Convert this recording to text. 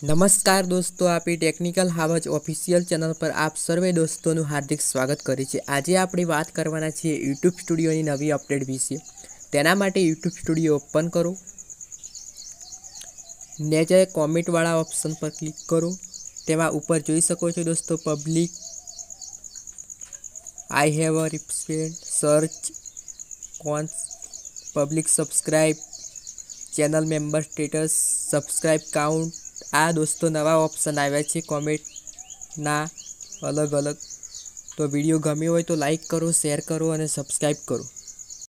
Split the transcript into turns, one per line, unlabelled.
नमस्कार दोस्तों, आपी टेक्निकल हावज ऑफिशियल चैनल पर आप सर्वे दोस्तों हार्दिक स्वागत करी छे। आज आपणे बात करवाना छीए यूट्यूब स्टूडियो की नवी अपडेट विषे। तेना माटे यूट्यूब स्टूडियो ओपन करो, नीचे कॉमेंट वाला ऑप्शन पर क्लिक करो। तेमा ऊपर जोई सको छो दोस्तों public, I have a respect, search cons, public subscribe, channel member status, subscribe count. आ दोस्तों नवा ऑप्शन आव्या छे कॉमेंट ना अलग अलग। तो वीडियो गम्यो होय तो लाइक करो, शेर करो और सब्सक्राइब करो।